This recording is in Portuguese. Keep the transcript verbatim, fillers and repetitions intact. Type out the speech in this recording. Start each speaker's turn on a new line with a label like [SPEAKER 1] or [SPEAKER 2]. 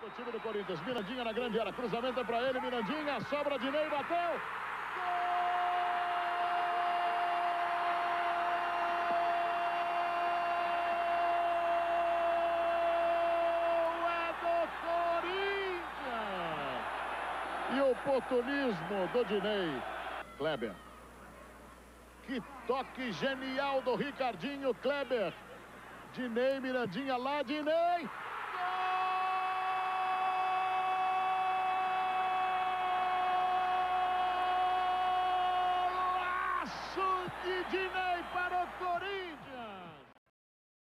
[SPEAKER 1] O time do Corinthians, Mirandinha na grande área, cruzamento é pra ele, Mirandinha, sobra de Ney, bateu! Gol é do Corinthians! E o oportunismo do Dinei. Kleber. Que toque genial do Ricardinho, Kleber. Dinei, Mirandinha lá, Dinei! De Dinei para o Corinthians.